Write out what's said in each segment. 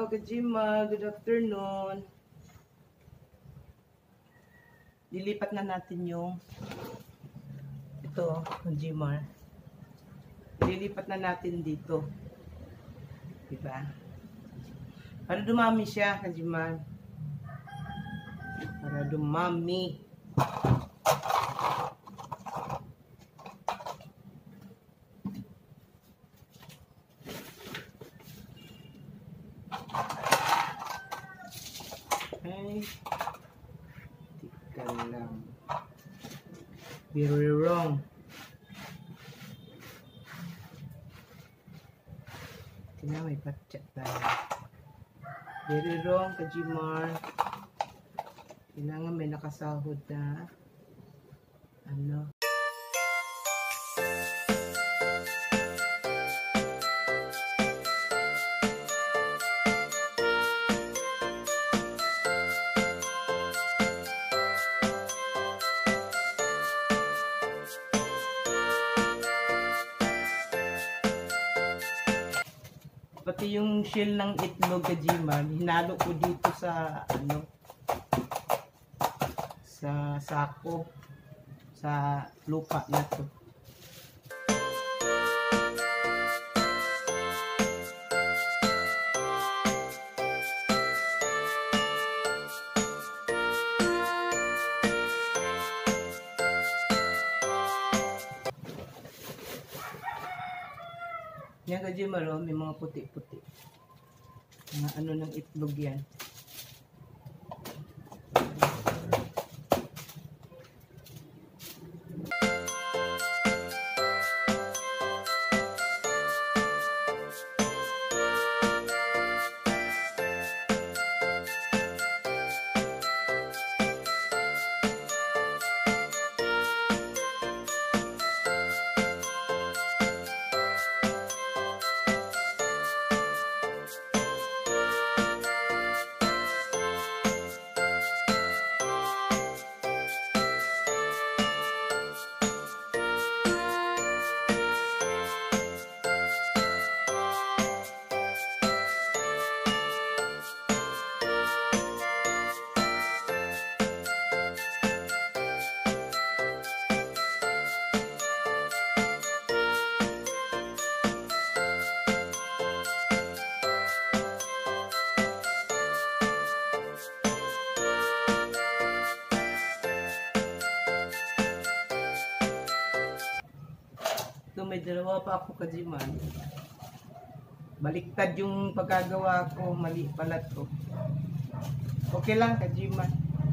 Kajima. Good afternoon. Lilipat na natin yung ito, Kajima. Lilipat na natin dito. Diba? Para dumami siya, Kajima. Para dumami. Okay. Tika lang. Very wrong. Tina, may patchat tayo. Very wrong, Kajimar. Kailangan may nakasahod na ano. Pati yung shell ng itlog, Kajima, hinalo ko dito sa ano, sa sako, sa lupa na to. Yan, Kajima, may mga puti-puti. Mga ano ng itlog yan. May dalawa pa ako, Kajima. Baliktad yung pagkagawa ko, mali pala to. Okay lang, Kajima.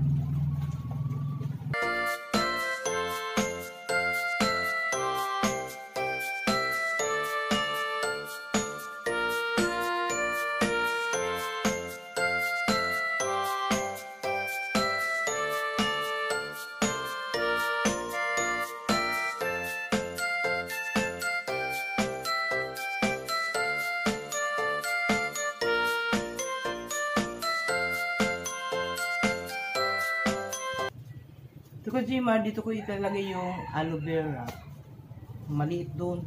Ito, Kajima, dito ko ilalagay yung aloe vera. Maliit doon.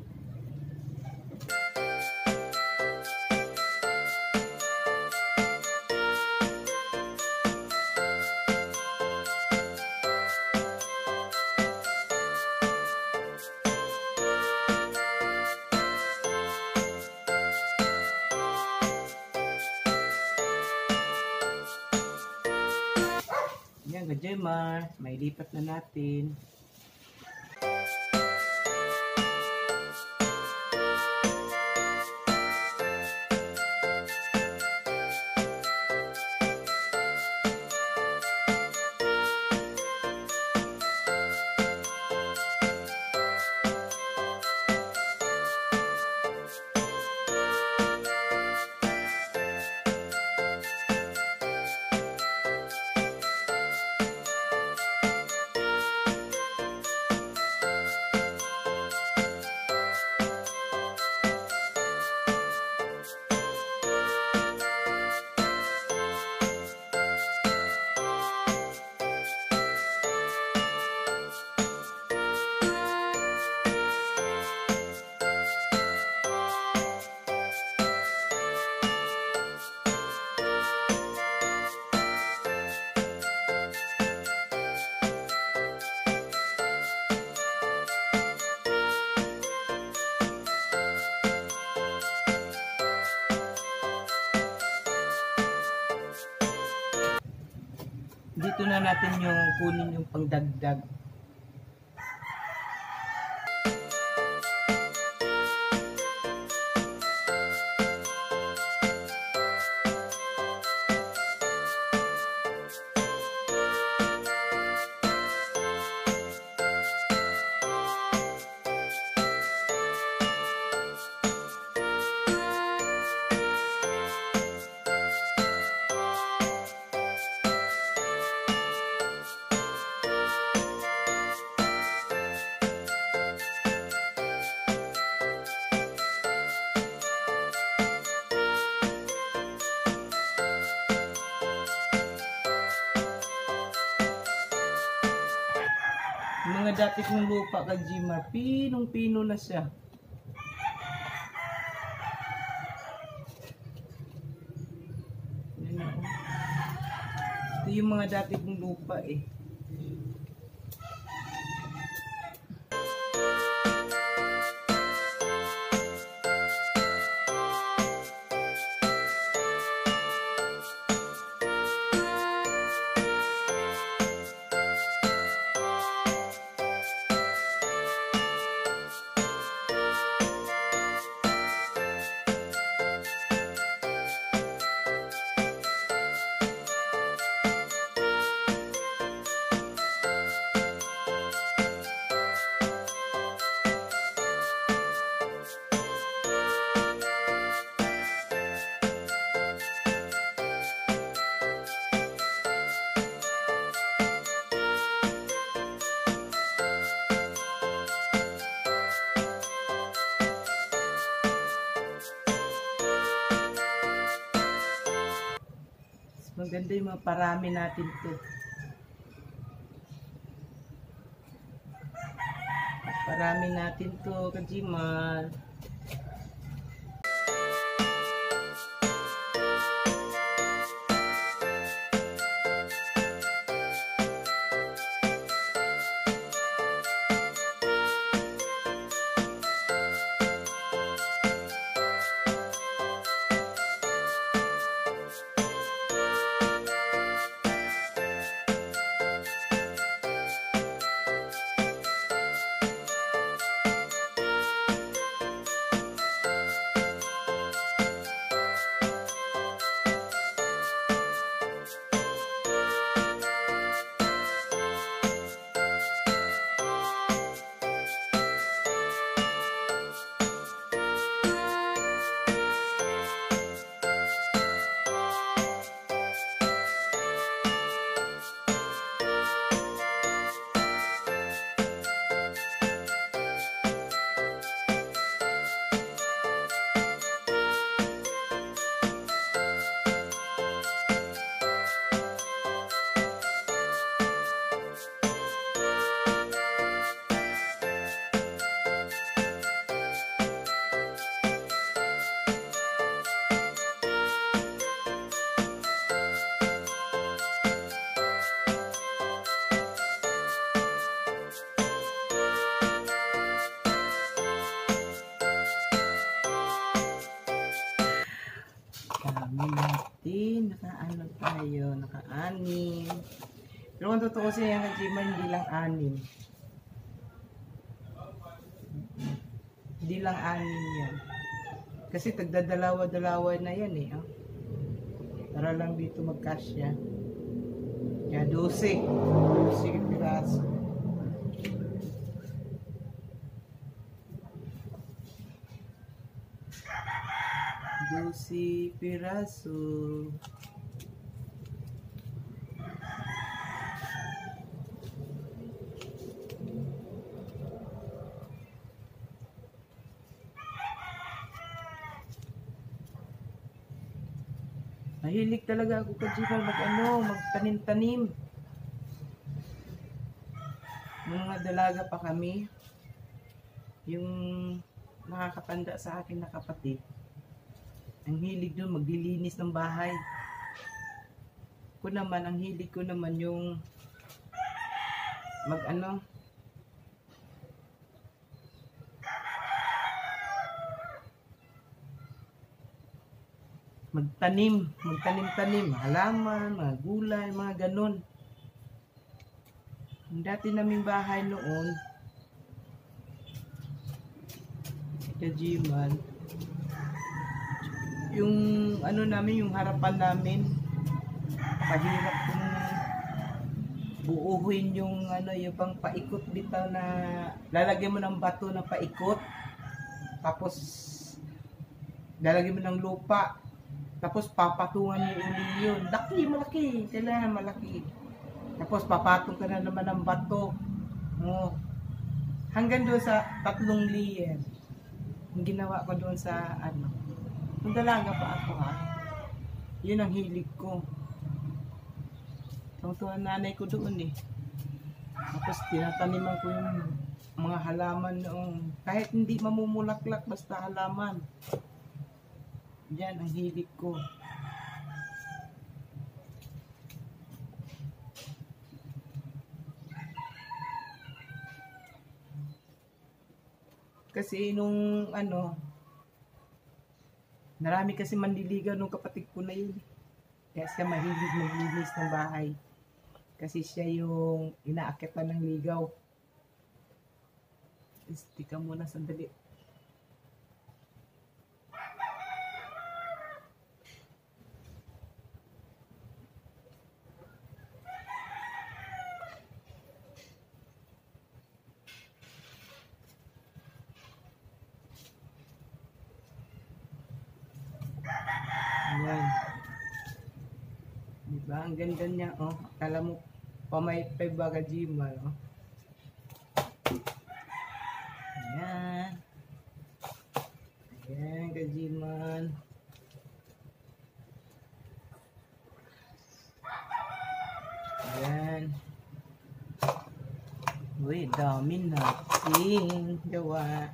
Yan, Kajima, may lipat na natin. Dito na natin yung kunin yung pangdagdag. Yung mga dati kong lupa kay Jimar, pinong-pino na siya. Yan, oh. Ito yung mga dati kong lupa eh. Maganda yung mga parami natin to. Parami natin to, Kajimal. Dami natin. Naka-ano tayo? Naka-anim. Pero kung totoo siya yung Kajimal, hindi lang anim. Hindi lang anim yan. Kasi tagdadalawa-dalawa na yan eh. Oh. Para lang dito magkasya. Kaya 12. 12 piraso. Si piraso. Mahilig talaga ako Kajimal magtanim-tanim. Nung mga dalaga pa kami, yung nakakatanda sa akin na kapatid, ang hilig doon maglilinis ng bahay. Ang hilig ko naman yung magtanim-tanim, halaman, mga gulay, mga ganun. Yung dati naming bahay noon, Kajiman, yung ano namin, yung harapan namin, pahirap kung buuhin yung ano, yung pang paikot bitaw na lalagyan mo ng bato na paikot, tapos lalagyan mo ng lupa, tapos papatungan mo uli yun. Malaki, kailangan malaki. Tapos papatong ka na naman ng bato. Oh. Hanggang doon sa 3 layer. Yung ginawa ko doon sa ano. Nung dalaga pa ako ha. Yun ang hilig ko. Tungtuan nanay ko doon eh. Tapos tinataniman ko yung mga halaman noong kahit hindi mamumulaklak basta halaman. Yan ang hilig ko. Kasi nung ano, marami kasi manliligaw nung kapatid ko na yun. Kaya siya mahilig maglinis ng bahay. Kasi siya yung inaakitan ng ligaw. Istika muna sandali. Ayan. Diba? Ang ganda niya, oh. Akala mo, pamaypay baga Jima, oh. Ayan. Ayan, Kajiman. Ayan. Uy, dami natin gawa.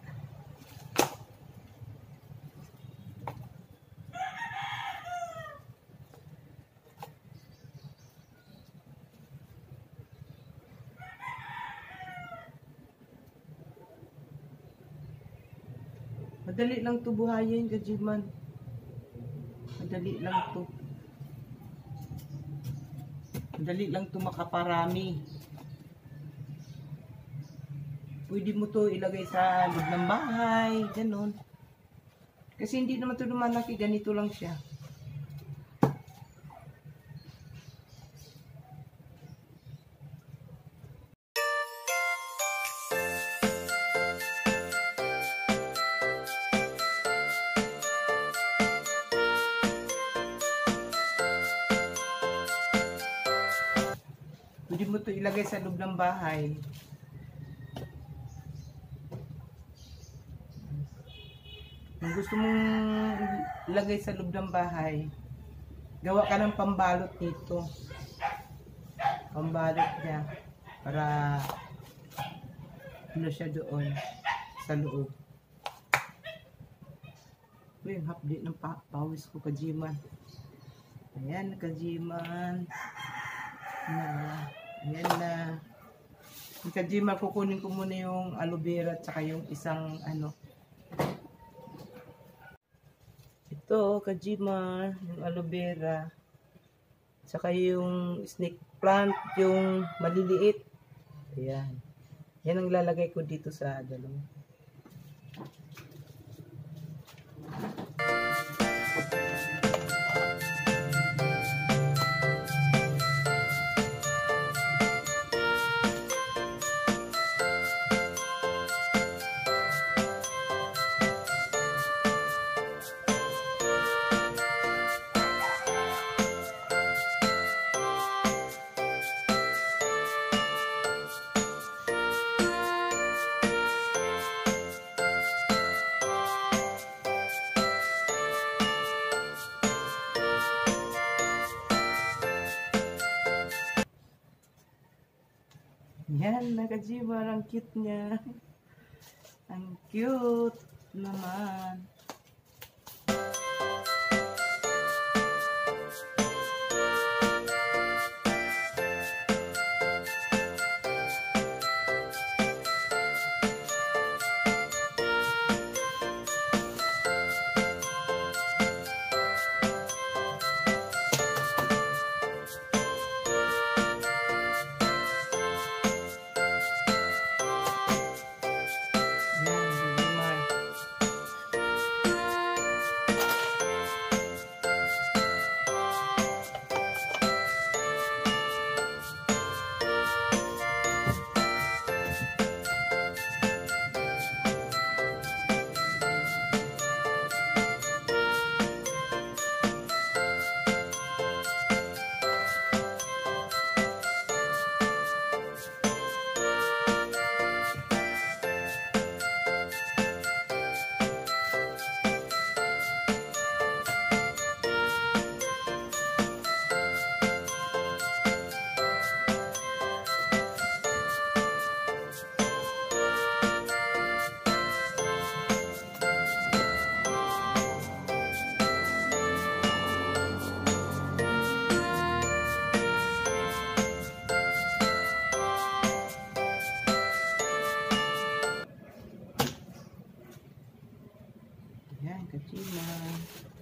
Madali lang to buhayin, Kajiman. Madali lang to. Madali lang to makaparami. Pwede mo to ilagay sa loob ng bahay, ganun. Kasi hindi naman to lumalaki, ganito lang siya. Pwede mo to ilagay sa loob ng bahay. Kung gusto mong ilagay sa loob ng bahay, gawa ka ng pambalot nito. Pambalot niya para ano siya doon sa loob. Uy, yung hapdi ng pawis ko, Kajiman. Ayan, Kajiman. Ayan na. Yung Kajiman, kukunin ko muna yung aloe vera at saka yung isang ano. Ito, Kajiman, yung aloe vera. Saka yung snake plant, yung maliliit. Ayan. Yan ang lalagay ko dito sa dalawa. Yan, Kajiman, ang cute niya. Ang cute naman. Kajiman.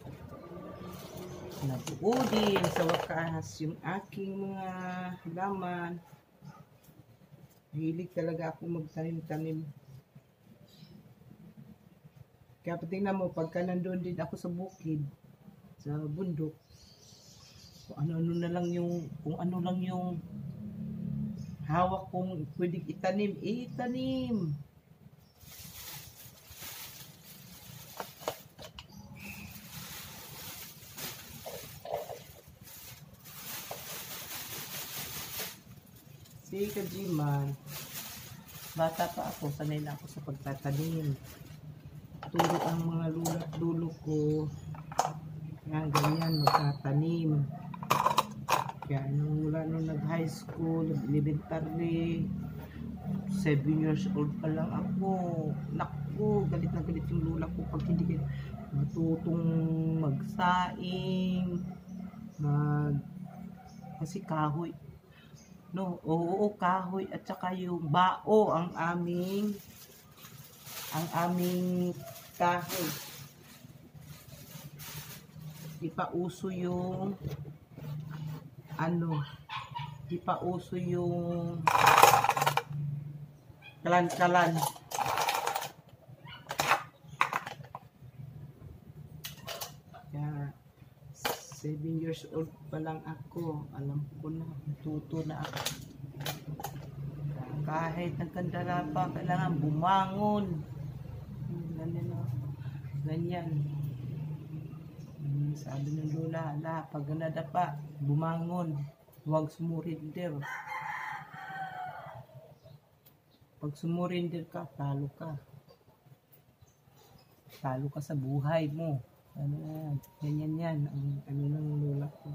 Nabuo din sa wakas yung aking mga halaman. Hilig talaga ako magtanim-tanim. Kaya patingnan mo, pagka nandun din ako sa bukid, sa bundok, kung ano lang yung hawak kong pwedeng itanim, itanim. Si Kajiman, bata pa ako, sanay na ako sa pagtatanim. Turo ang mga lula't dulo ko, yan, ganyan, magtatanim. Kaya mula nung nag-high school, elementary, 7 years old pa lang ako. Naku, galit na galit yung lula ko pag hindi kayo matutong magsaing, kasi kahoy. No, oo, kahoy at saka yung bao ang aming kahoy. Di pa uso yung kalan-kalan. Kaya 7 years old pa lang ako, alam ko na, natuto na ako. Kahit nagkandara pa, kailangan bumangon. Ganyan. Sabi ng lola, pag nadapa, bumangon. Huwag sumurinder. Pag sumurinder ka, talo ka. Talo ka sa buhay mo. Ganyan yan, ang ng lola ko.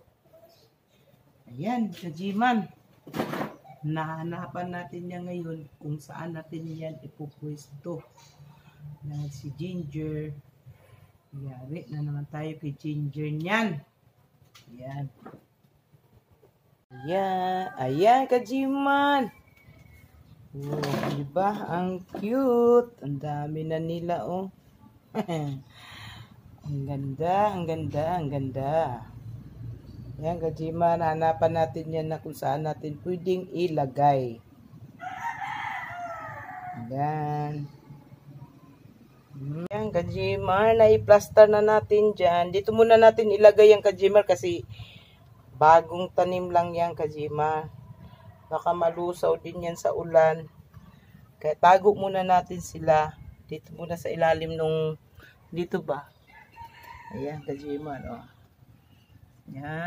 Ayan, Kajiman. Nahanapan natin yan ngayon kung saan natin yan ipupwesto. Na si Ginger. Yari na naman tayo kay Ginger niyan. Ayan. Ayan, Kajiman. Oh, diba? Ang cute. Ang dami na nila, oh. Ang ganda, ang ganda, ang ganda. Yan, Kajiman, hanapan natin yan na kung saan natin pwedeng ilagay. Yan. Yan, Kajiman, nai-plaster na natin dyan. Dito muna natin ilagay yung Kajiman kasi bagong tanim lang yan, Kajiman. Baka malusaw din yan sa ulan. Kaya tago muna natin sila. Dito muna sa ilalim nung, dito ba? Ayan, Kajiman, oh. Yan.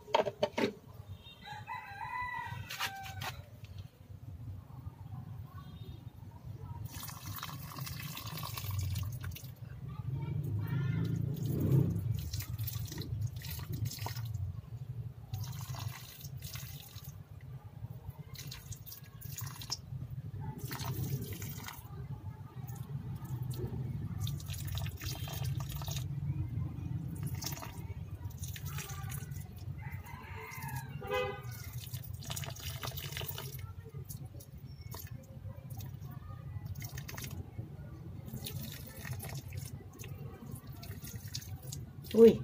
Uy.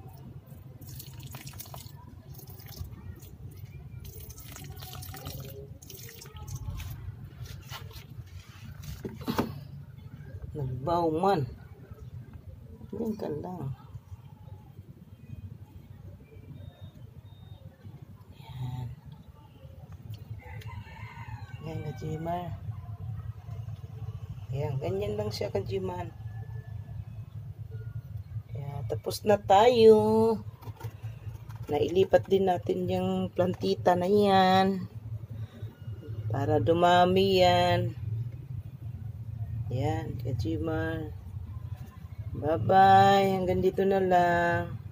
Nagbaw man. Yan ka lang. Yan. Yan, Kajiman. Yan, ganyan lang siya, Kajiman. Tapos na tayo. Nailipat din natin yung plantita na yan. Para dumami yan. Yan, Kajiman. Bye-bye. Hanggang dito na lang.